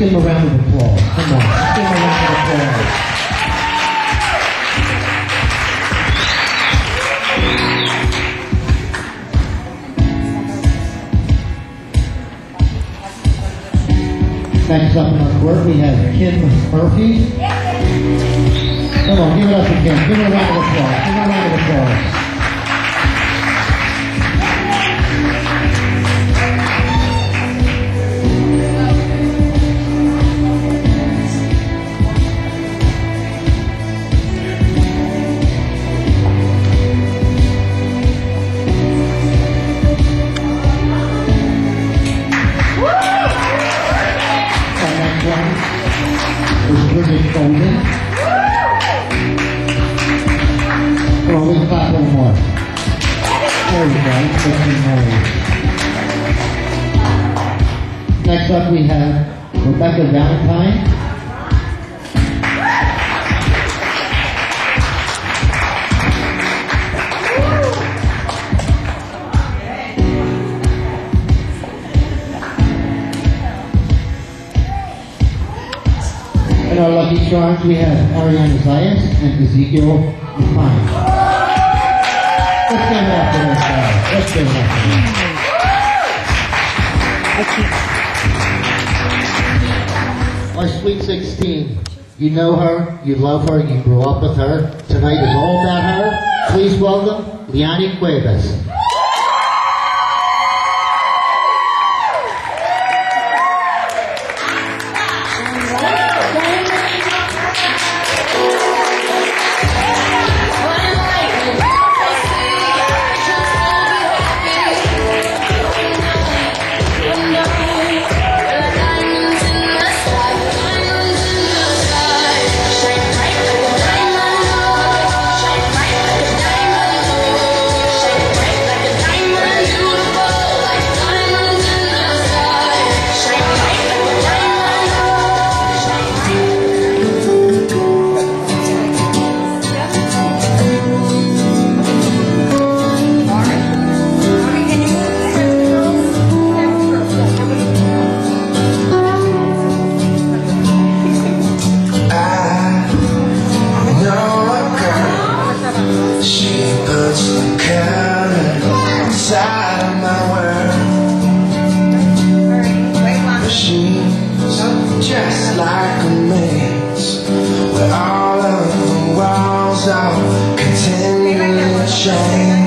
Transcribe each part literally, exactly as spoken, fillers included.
give him a round of applause. Come on, let's give him a round of applause. Next up in our court, we have Kim Murphy. Come on, give it up for Kim. Give her a round of applause. Give her a round of applause. Well, we can clap a little more. There we go. Next up we have Rebecca Valentine. In our lucky charms we have Ariana Zayas and Ezekiel McPine. Let's give it up for those guys. Let's give it up for them. Our Sweet sixteen. You know her, you love her, you grew up with her. Tonight is all about her. Please welcome Leani Sweet. Just like a maze, where all of the walls are continually change.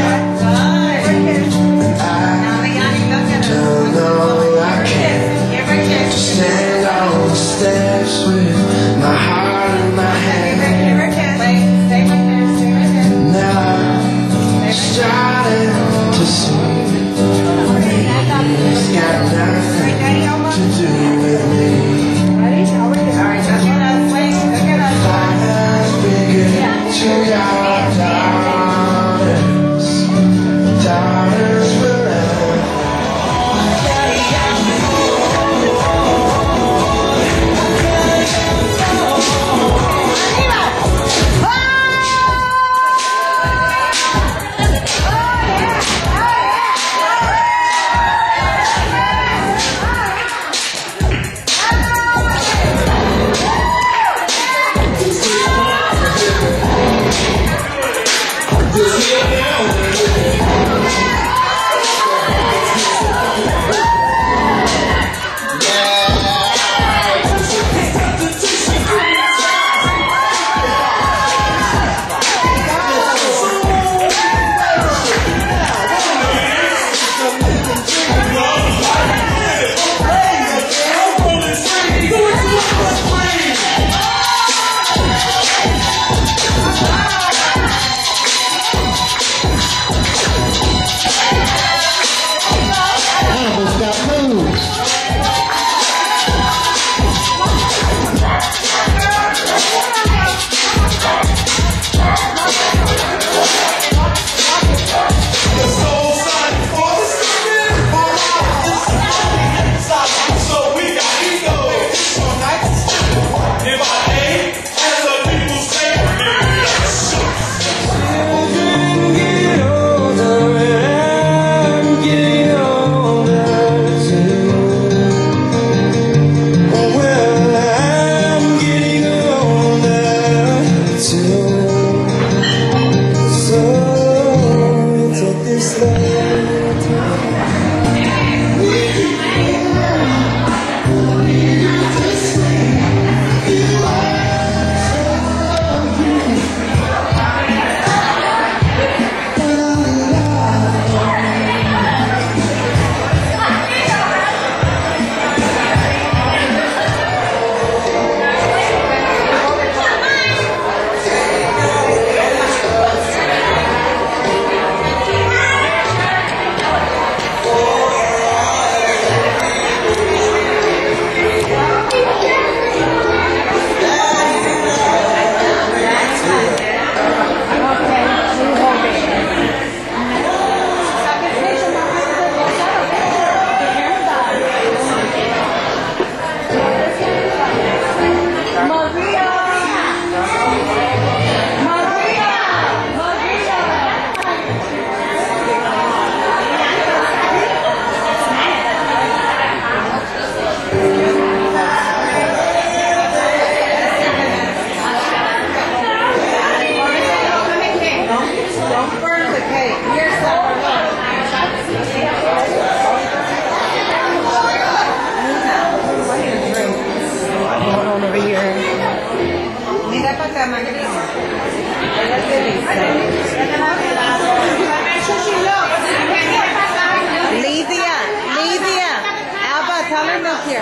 And I don't know I can't just stand on the steps with my heart in my hand. Now I'm starting to see it's got nothing to do with me. Fires begin to die down Lydia, Lydia, Alba, tell her look here.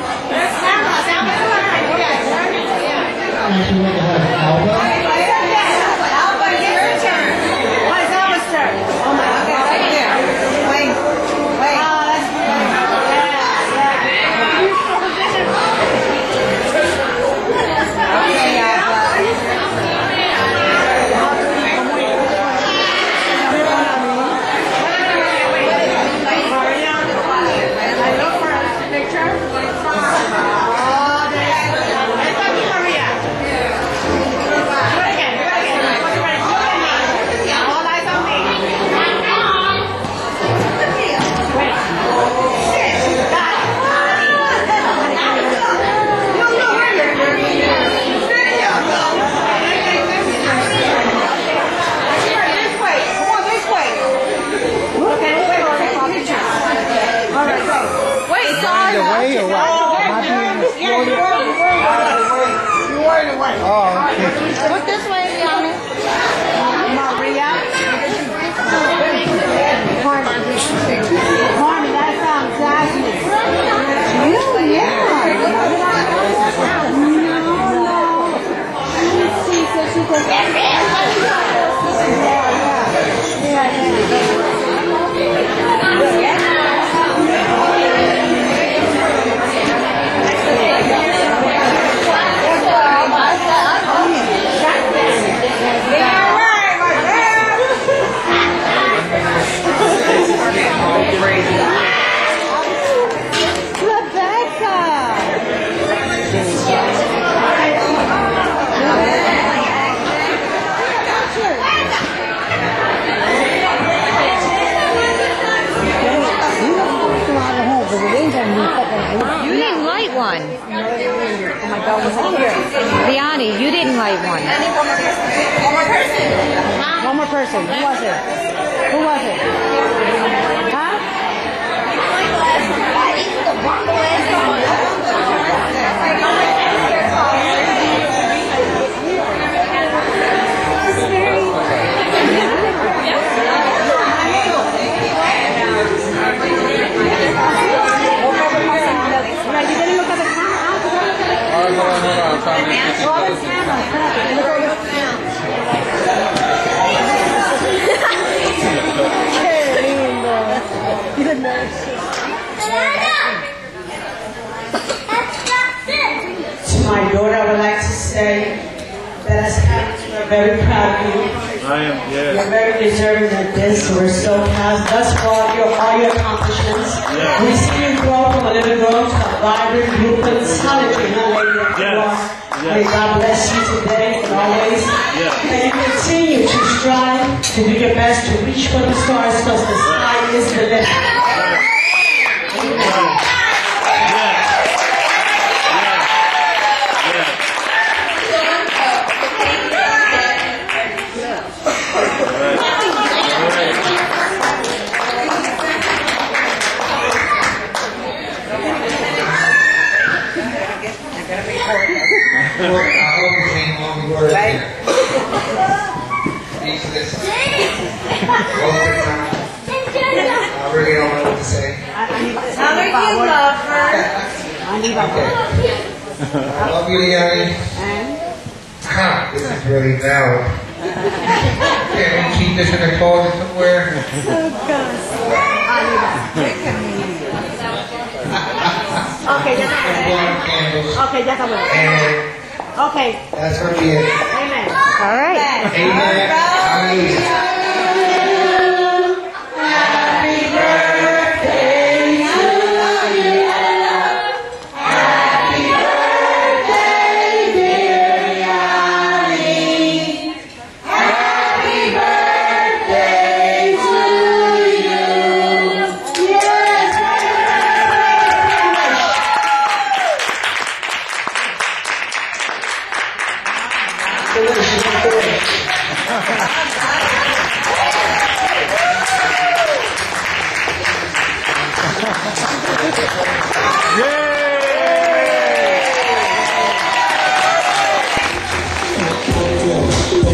Nice to meet you, Alba. Alba, your turn. What's Alba's turn? Oh my God, right there. Wait, wait. Oh, that's good. Okay, Alba. Look this way, Leani. Maria. Carmen, that sounds Jasmine. You? Yeah. No, no. She said she said. Yeah, yeah. Yeah, yeah. You didn't light one. Oh my God, was it here? Leani, you didn't light one. One more person. One more person. Who was it? Who was it? Huh? To my daughter, I would like to say that as parents, we're very proud of you. I am, yes. You're very deserving of this. We're so proud. Thus far, your, all your accomplishments. Yes. We see you grow from a little girl to a vibrant, beautiful, talented young lady that you Yes. are. Yes. May God bless you today and always. Yes. And you continue to strive to do your best to reach for the stars because the sky is the limit. I hope you came on the word here. Each of this. Most of the time. I really don't know what to say. Tell her you love her. Okay. I love you, Leani. Ha! This is really loud. Can we keep this in the closet somewhere? Okay, ya está. Candles. Okay, ya está bueno. And Okay. that's going to be it. Amen. All right. Amen. Hallelujah.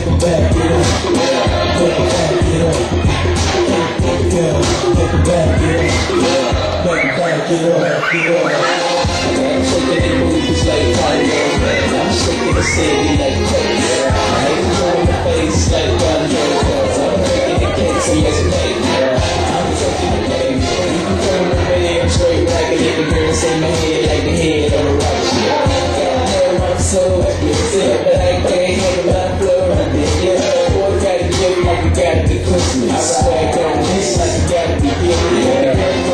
make it back, get up. Make it back, get up. Yeah, make it back, get up. Make it back, get up, get up. I'm shaking the movies like party. I'm shaking the city like crazy. I ain't showing the face like party. I'm taking the cakes and yes, baby. I'm taking the game. You can turn the man straight back and get the girls in my head like the head of a rock shit. I'm so happy to see it, but I can't hang my floor on it. Yeah, boy, gotta get it like you gotta be Christmas. I swag on this like you gotta be guilty.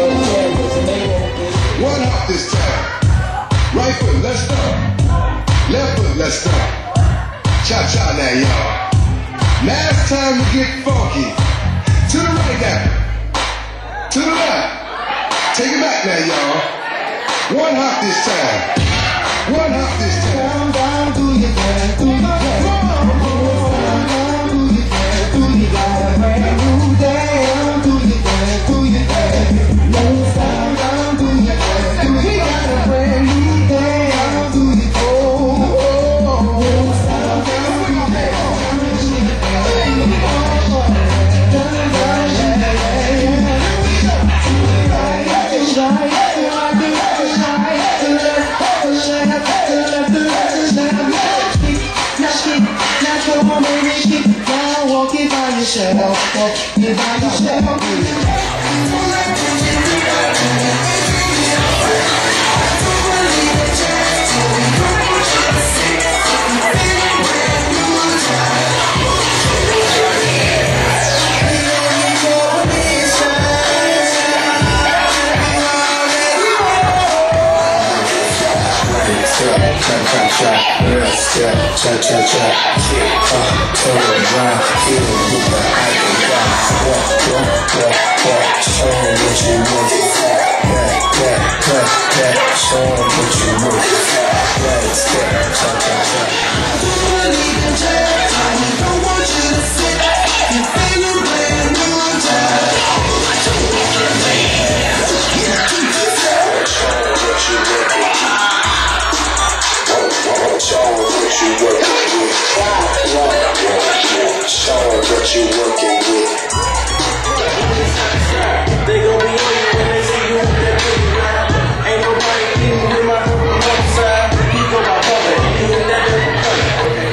One hop this time. Right foot, let's start. Left foot, let's start. Cha-cha now, y'all. Now it's time to get funky. To the right now. To the left. Take it back now, y'all. One hop this time. One hop this time. Down, down, do your dance, do your dance. Down, down, do your dance, do your dance. Brand new day, down, do your dance, do your dance. Down, down, do your dance, do your dance. Got a brand new day, down, do your dance. Oh, oh, oh. Down, down, do your dance, do your dance. Down, down, yeah, yeah, yeah. Right, right, walk it by yourself, walk it by yourself. Cha cha cha cha, uh, turn around, feel with the icon down. What, what, what, what, show them what you want. That, that, that, that, show them what you want. Right step, cha cha cha. I don't want you to sit, you're feeling brand new time. Show them what you want. Show them what you working with. Show them what you working with. They gon' be on you when they see you with that big ride. Ain't nobody kidding with my one side. You go by public, you in that different color.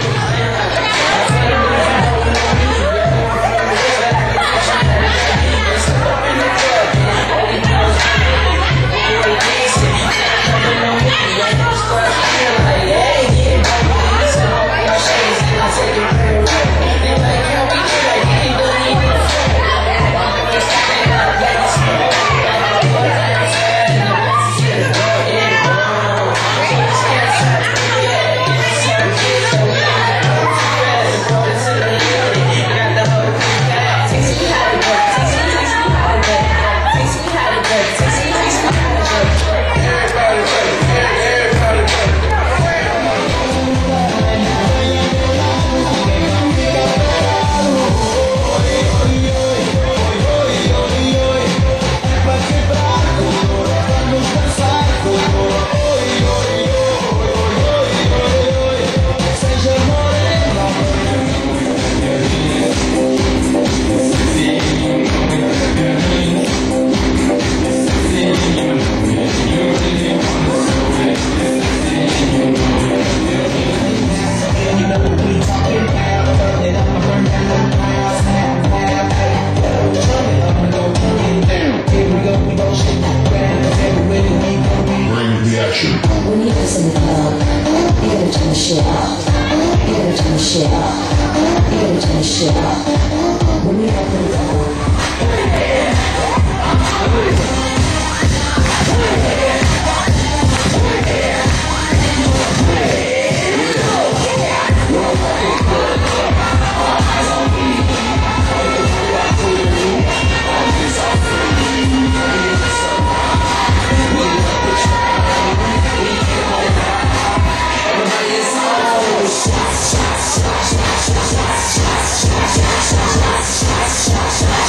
When you listen to the club, you gotta turn the shit up. You gotta turn the shit up. You gotta turn the shit up. When you open the door. Shot, shot, shot, shot, shot, shot, shot, shot, shot, shot, shot, shot, shot, shot, shot, shot,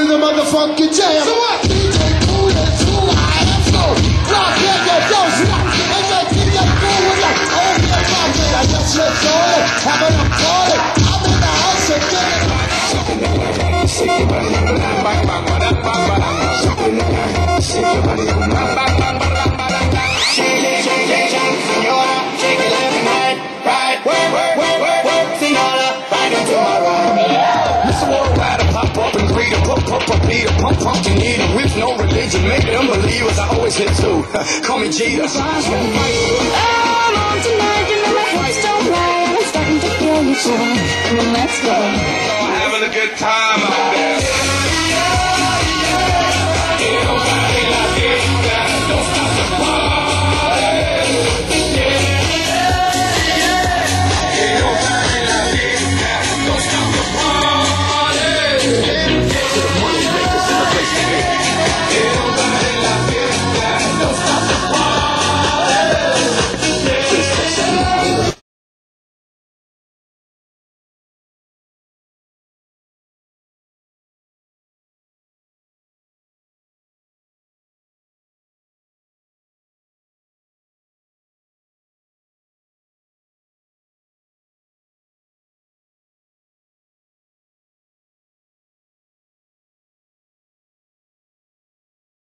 the motherfucking jam. So what? D J Cool is who I am. So rock like that, don't stop. And that D J Cool was like, oh yeah, rock it. I just let on it, having a party. I'm in the house again. Shake your body, bang bang bang bang bang bang. Shake your body, bang bang bang bang bang. Shake it, shake it, shake it, senora. Shake it left and right, right. Work, work, work, work, work, senora. Right into my right. Mister Worldwide, pop up and breathe a pump, pump, pump, beat a pump, pump, you need a with no religion. Make them believers. I always hit two. Call me Jesus. All on tonight, you know my hips don't lie. I'm starting to feel you, boy. Come on, let's go. Having a good time out there.